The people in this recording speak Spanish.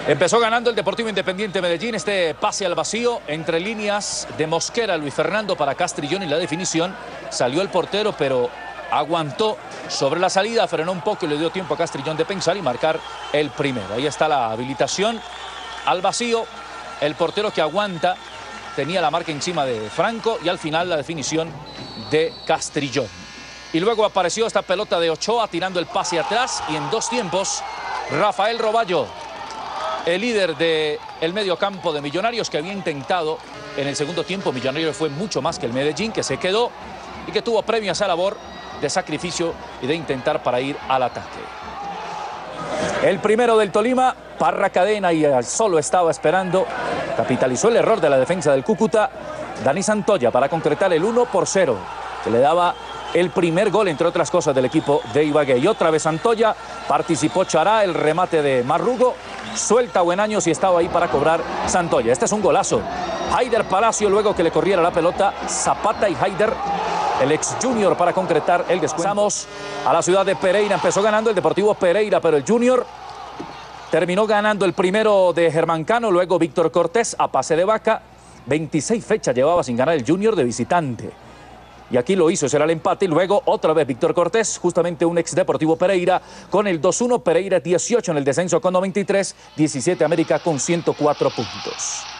Empezó ganando el Deportivo Independiente Medellín. Este pase al vacío entre líneas de Mosquera, Luis Fernando para Castrillón y la definición. Salió el portero, pero aguantó sobre la salida, frenó un poco y le dio tiempo a Castrillón de pensar y marcar el primero. Ahí está la habilitación al vacío. El portero que aguanta tenía la marca encima de Franco y al final la definición de Castrillón. Y luego apareció esta pelota de Ochoa tirando el pase atrás y en dos tiempos Rafael Roballo, el líder del mediocampo de Millonarios, que había intentado en el segundo tiempo. Millonarios fue mucho más que el Medellín, que se quedó y que tuvo premio a esa labor de sacrificio y de intentar para ir al ataque. El primero del Tolima, Parra Cadena, y solo estaba esperando. Capitalizó el error de la defensa del Cúcuta. Dani Santoya para concretar el 1-0, que le daba el primer gol, entre otras cosas, del equipo de Ibagué. Y otra vez Santoya, participó Chará, el remate de Marrugo, suelta Buenaños y estaba ahí para cobrar Santoya. Este es un golazo. Haider Palacio, luego que le corriera la pelota, Zapata y Haider, el ex Junior, para concretar el descuento. Pasamos a la ciudad de Pereira. Empezó ganando el Deportivo Pereira, pero el Junior terminó ganando el primero de Germán Cano, luego Víctor Cortés a pase de vaca. 26 fechas llevaba sin ganar el Junior de visitante. Y aquí lo hizo, será el empate, y luego otra vez Víctor Cortés, justamente un ex Deportivo Pereira, con el 2-1. Pereira 18 en el descenso con 93, 17 América con 104 puntos.